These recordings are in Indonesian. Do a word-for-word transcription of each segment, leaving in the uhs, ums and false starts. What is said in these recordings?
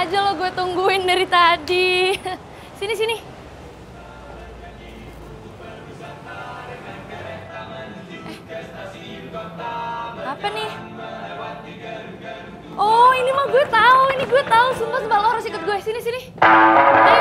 aja lo gue tungguin dari tadi. Sini, sini. Eh, apa nih? Oh, ini mah gue tahu, ini gue tahu. Sumpah, sumpah lo harus ikut gue. Sini, sini. Ayo.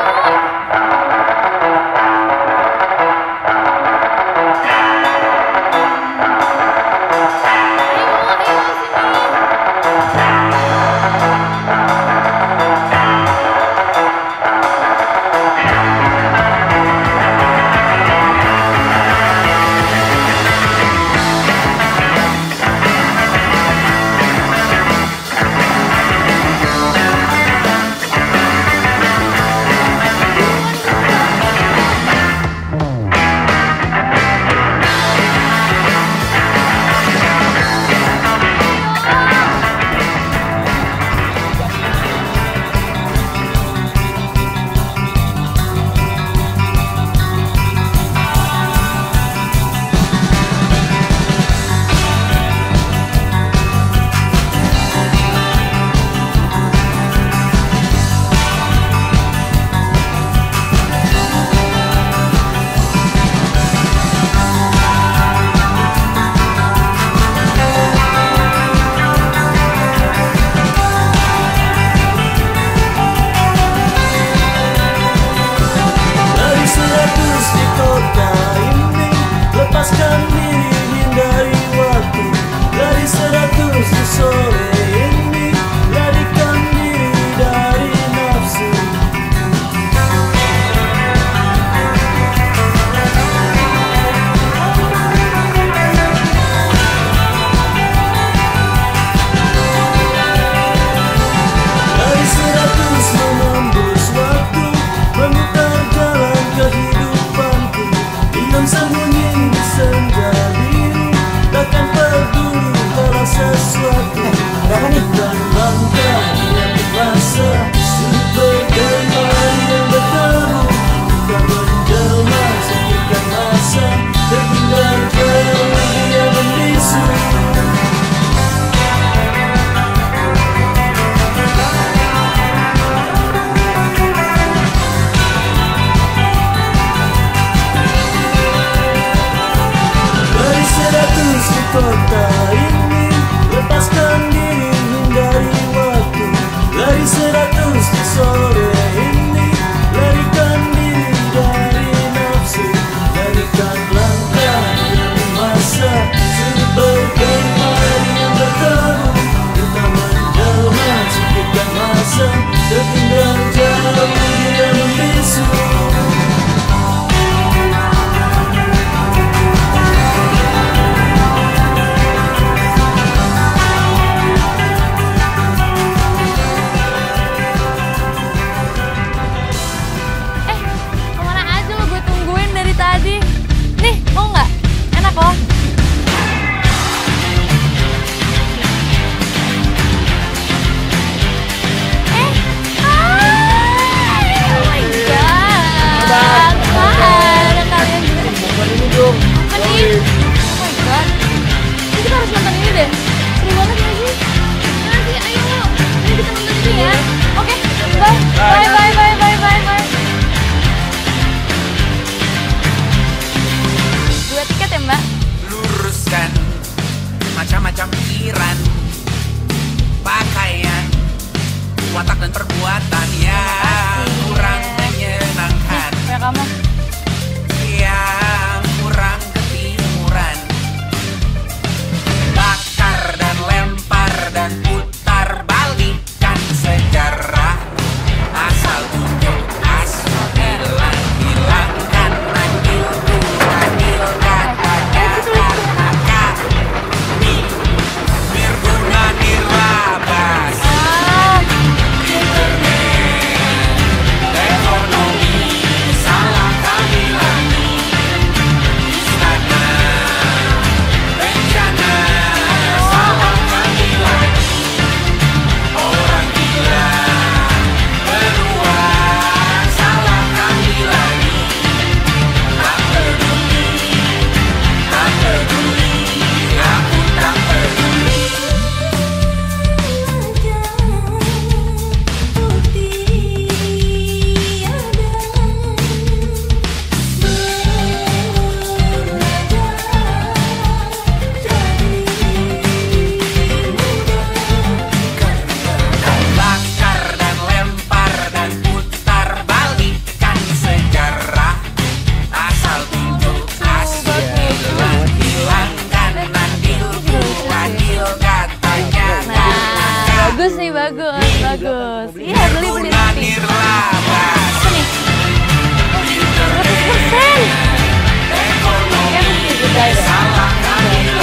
bagus. Iya, beli beli beli. Sini. seratus persen. Kayaknya mesti juga ya.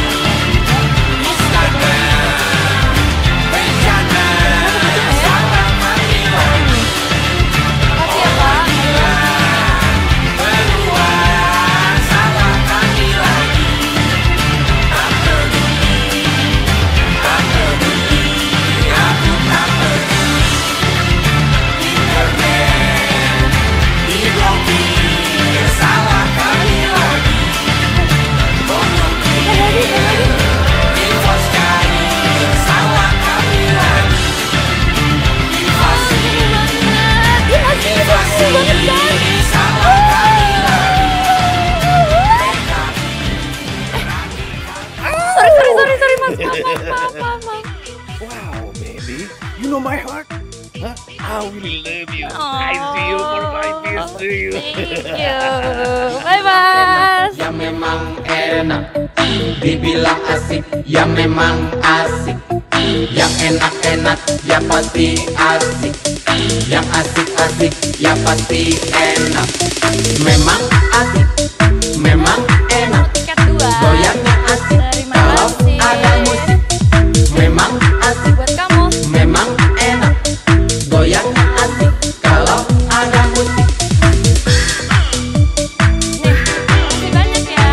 Makasih ya, Pak. Sorry, sorry, sorry, sorry, mas. Maaf, maaf, maaf, maaf, maaf. Wow, baby, you know my heart. Huh? I really love you. Oh, I see you for my tears to you. Thank you. Bye, Mas. Ya memang enak, dibilang asik, ya memang asik. Yang enak-enak, ya pasti asik. Yang asik-asik, ya pasti enak. Memang asik, memang enak. Tiket dua. Goyangnya asik, Terima kalau kasih. ada musik. Memang asik, Buat kamu. memang enak. Goyangnya asik, kalau ada musik. Nih, makasih banyak ya.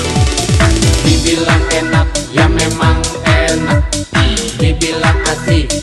Dibilang enak, ya memang enak. Dibilang asik,